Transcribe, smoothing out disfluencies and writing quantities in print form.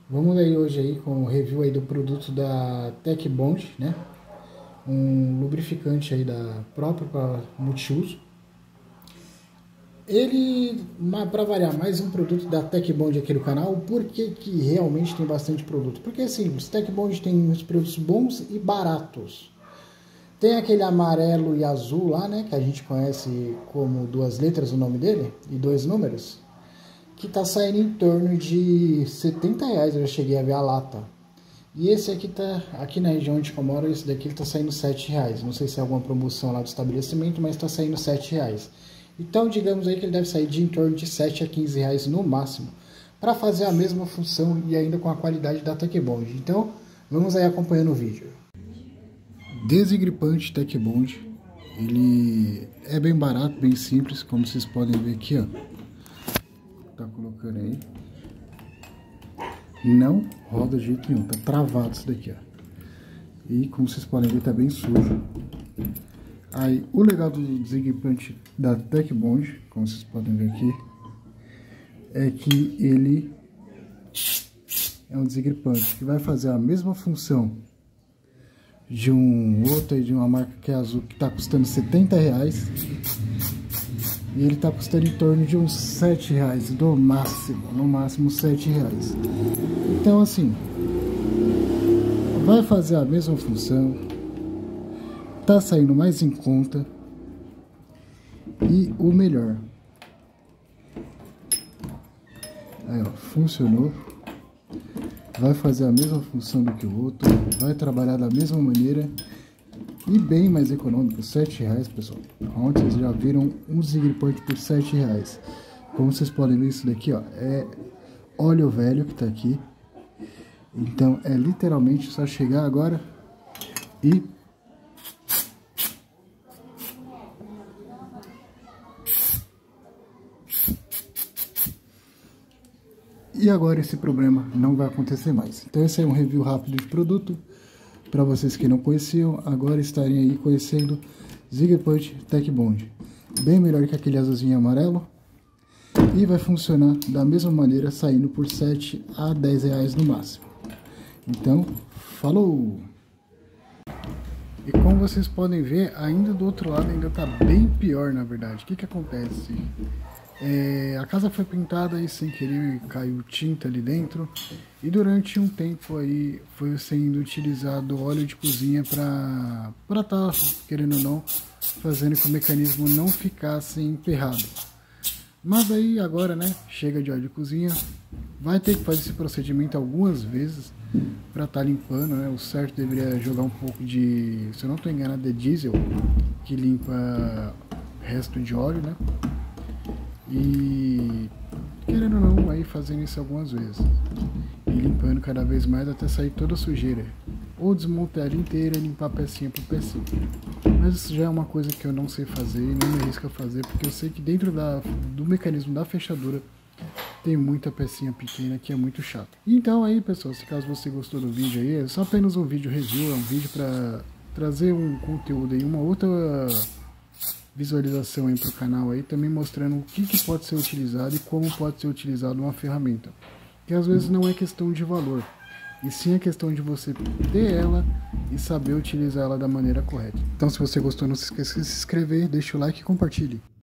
Vamos aí hoje aí com o review aí do produto da Tecbond, né? Um lubrificante aí da própria para multiuso. Ele, para variar, mais um produto da Tecbond aqui no canal. Por que que realmente tem bastante produto? Porque é simples, Tecbond tem uns produtos bons e baratos. Tem aquele amarelo e azul lá, né? Que a gente conhece como 2 letras o nome dele e 2 números. Que tá saindo em torno de R$ 70, eu já cheguei a ver a lata. E esse aqui tá, aqui na região onde eu moro, esse daqui ele tá saindo R$ 7. Não sei se é alguma promoção lá do estabelecimento, mas tá saindo R$ 7. Então, digamos aí que ele deve sair de em torno de R$ 7 a R$ 15 no máximo, para fazer a mesma função e ainda com a qualidade da Tecbond. Então, vamos aí acompanhando o vídeo. Desengripante Tecbond, ele é bem barato, bem simples, como vocês podem ver aqui, ó. Tá colocando aí. Não roda de jeito nenhum, tá travado isso daqui, ó. E como vocês podem ver, tá bem sujo. Aí, o legal do desengripante da Tecbond, como vocês podem ver aqui, é que ele é um desengripante que vai fazer a mesma função de um outro, de uma marca que é azul, que tá custando R$ 70. E ele tá custando em torno de uns R$ 7 no máximo R$ 7. Então assim, vai fazer a mesma função, tá saindo mais em conta e o melhor, aí ó, funcionou, vai fazer a mesma função do que o outro, vai trabalhar da mesma maneira e bem mais econômico, R$ 7, pessoal. Ontem vocês já viram um desengripante por R$ 7. Como vocês podem ver, isso daqui ó, é óleo velho que tá aqui. Então é literalmente só chegar agora e agora esse problema não vai acontecer mais. Então esse é um review rápido de produto. Para vocês que não conheciam, agora estarem aí conhecendo Desengripante Tecbond. Bem melhor que aquele azulzinho e amarelo. E vai funcionar da mesma maneira, saindo por R$ 7 a R$ 10 no máximo. Então, falou! E como vocês podem ver, ainda do outro lado ainda tá bem pior, na verdade. O que que acontece? A casa foi pintada e sem querer caiu tinta ali dentro, e durante um tempo aí foi sendo utilizado óleo de cozinha para tá, querendo ou não, fazendo que o mecanismo não ficasse emperrado. Mas aí agora, né, chega de óleo de cozinha, vai ter que fazer esse procedimento algumas vezes para tá limpando, né? O certo deveria jogar um pouco de, se eu não estou enganado, é diesel, que limpa resto de óleo, né? E querendo ou não, aí fazendo isso algumas vezes e limpando cada vez mais até sair toda a sujeira, ou desmontar ela inteira e limpar pecinha por pecinha. Mas isso já é uma coisa que eu não sei fazer e não me arrisco a fazer, porque eu sei que dentro do mecanismo da fechadura tem muita pecinha pequena que é muito chato. Então aí, pessoal, se caso você gostou do vídeo aí, é só apenas um vídeo review, é um vídeo para trazer um conteúdo aí, uma outra visualização aí para o canal aí, também mostrando o que pode ser utilizado e como pode ser utilizado uma ferramenta, que às vezes não é questão de valor, e sim é questão de você ter ela e saber utilizar ela da maneira correta. Então se você gostou, não se esqueça de se inscrever, deixa o like e compartilhe.